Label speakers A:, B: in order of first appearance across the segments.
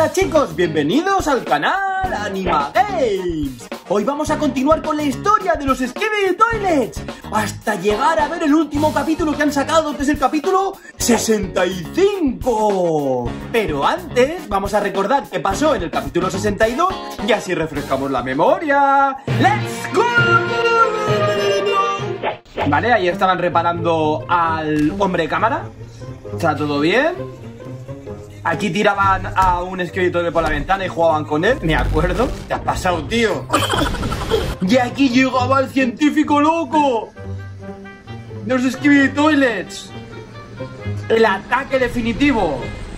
A: Hola chicos, bienvenidos al canal Anima Games. Hoy vamos a continuar con la historia de los Skibidi Toilets hasta llegar a ver el último capítulo que han sacado, que es el capítulo 65. Pero antes vamos a recordar qué pasó en el capítulo 62 y así refrescamos la memoria. ¡Let's go! Vale, ahí estaban reparando al hombre cámara. ¿Está todo bien? Aquí tiraban a un escritorio por la ventana y jugaban con él. Me acuerdo. ¿Te has pasado, tío? Y aquí llegaba el científico loco de los Skibidi Toilets. El ataque definitivo.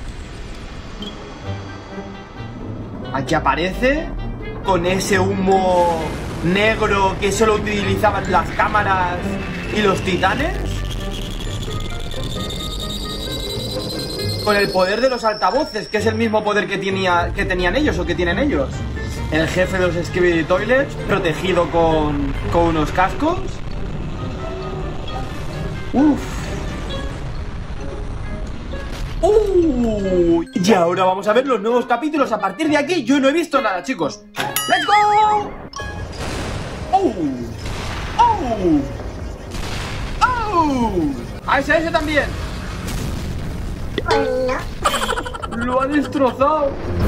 A: Aquí aparece con ese humo negro que solo utilizaban las cámaras y los titanes. Con el poder de los altavoces, que es el mismo poder que tenían ellos o que tienen ellos. El jefe de los Skibidi Toilets, protegido con unos cascos. Uf. Y ahora vamos a ver los nuevos capítulos. A partir de aquí yo no he visto nada, chicos. ¡Let's go! ¡A ese también! Lo ha destrozado.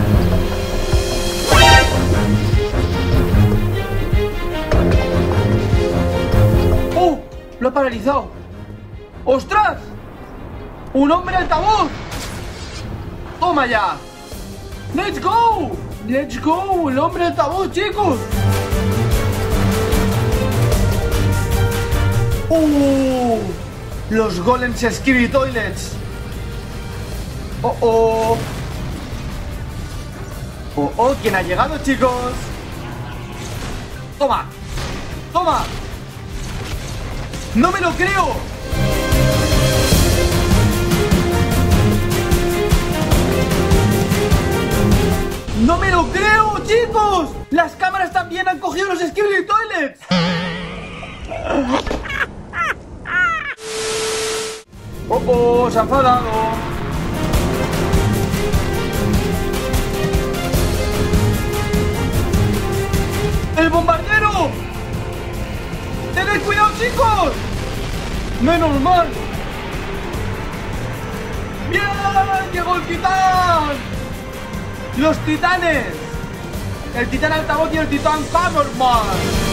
A: ¡Oh! Lo ha paralizado. ¡Ostras! ¡Un hombre altavoz! ¡Toma ya! ¡Let's go! ¡Let's go! ¡El hombre altavoz, chicos! ¡Oh! Los golems Skibidi Toilets. Oh, ¿quién ha llegado, chicos? ¡Toma! ¡Toma! ¡No me lo creo! ¡No me lo creo, chicos! ¡Las cámaras también han cogido los Skibidi Toilets! Se ha enfadado. ¡El bombardero! ¡Tened cuidado, chicos! ¡Menos mal! ¡Bien! ¡Llegó el titán! ¡Los titanes! El titán altavoz y el titán Hammerman.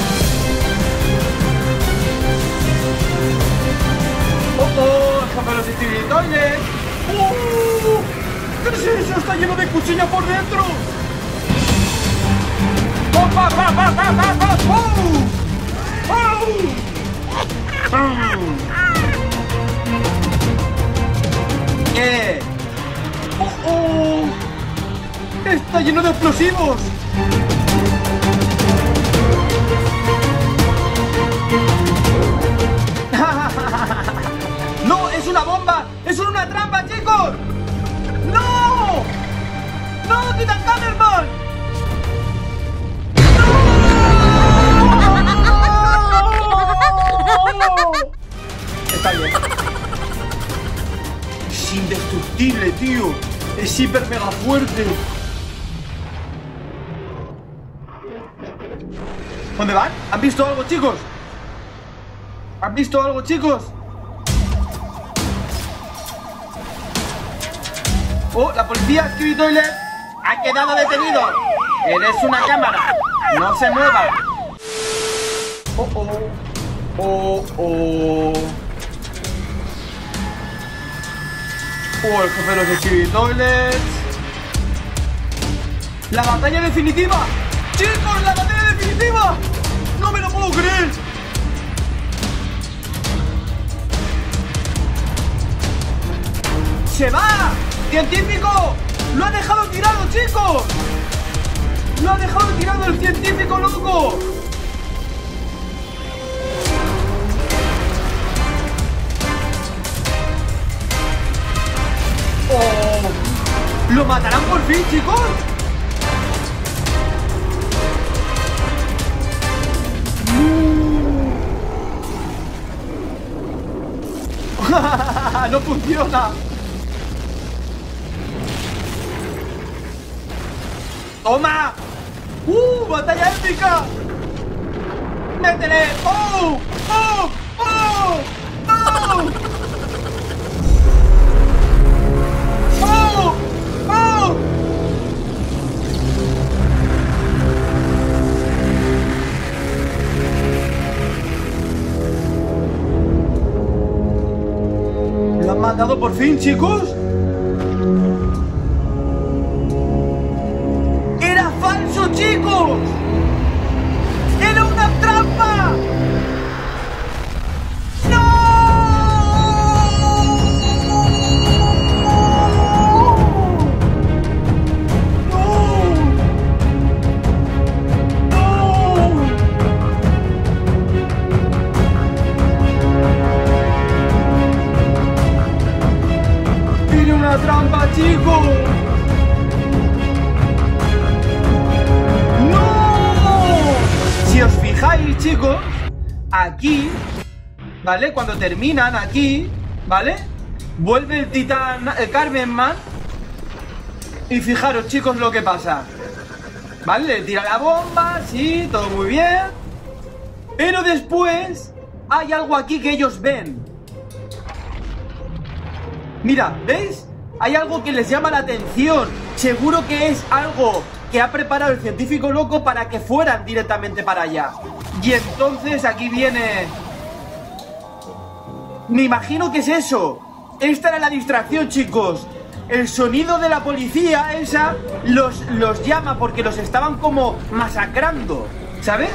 A: ¡Déjame los Skibidi Toilets! ¿Qué es eso? ¡Está lleno de cuchillas por dentro! ¿Qué? ¡Está lleno de explosivos! ¡No! ¡Es una bomba! ¡Es una trampa, chicos! ¡No! ¡No, Titan Hammerman! Está bien. Es indestructible, tío. Es hiper mega fuerte. ¿Dónde van? ¿Han visto algo, chicos? ¿Han visto algo, chicos? La policía Skibidi Toilet ha quedado detenido. Eres una cámara. No se mueva. El jefe de los Skibidi Toilets. ¡La batalla definitiva! ¡Chicos, la batalla definitiva! ¡No me lo puedo creer! ¡Se va! ¡Científico! ¡Lo ha dejado tirado, chicos! ¡Lo ha dejado tirado el científico loco! ¿Lo matarán por fin, chicos? ¡No funciona! ¡Toma! ¡Batalla épica! ¡Métele! ¡Oh! ¡Oh! ¡Oh! ¡Oh! ¡Oh! ¡Oh! ¿Lo han matado por fin, chicos? ¡Era falso, chicos! ¡Era una trampa! ¡No! ¡No! ¡No! ¡Era una trampa, chicos! Si os fijáis, chicos, aquí, ¿vale? Cuando terminan aquí, ¿vale? Vuelve el titán, el Carmenman. Y fijaros, chicos, lo que pasa. ¿Vale? Le tira la bomba, sí, todo muy bien. Pero después hay algo aquí que ellos ven. Mira, ¿veis? Hay algo que les llama la atención. Seguro que es algo que ha preparado el científico loco para que fueran directamente para allá. Y entonces aquí viene... Me imagino que es eso. Esta era la distracción, chicos. El sonido de la policía esa los llama porque los estaban como masacrando. ¿Sabes?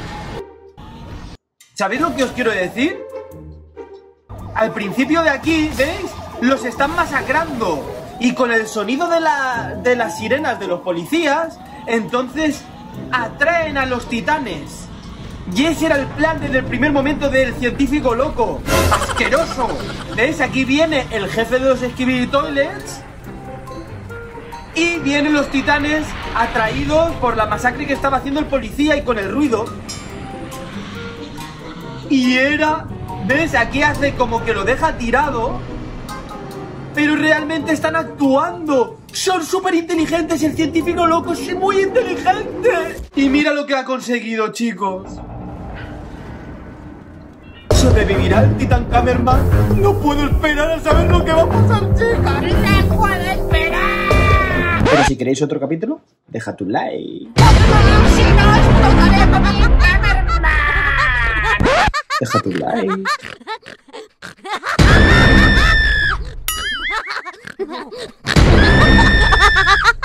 A: ¿Sabéis lo que os quiero decir? Al principio de aquí, ¿veis? Los están masacrando. Y con el sonido de las sirenas de los policías, entonces atraen a los titanes. Y ese era el plan desde el primer momento del científico loco. ¡Asqueroso! ¿Ves? Aquí viene el jefe de los Skibidi Toilets. Y vienen los titanes atraídos por la masacre que estaba haciendo el policía y con el ruido. Y era... ¿Ves? Aquí hace como que lo deja tirado. Pero realmente están actuando. Son súper inteligentes. El científico loco es muy inteligente. Y mira lo que ha conseguido, chicos. ¿Sobrevivirá el titán Cameraman? No puedo esperar a saber lo que va a pasar, chicas.
B: ¡No puedo esperar!
A: Pero si queréis otro capítulo, deja tu like.
B: ¡Si no, explotaré con mi Cameraman!
A: Deja tu like.
B: Ha ha ha ha!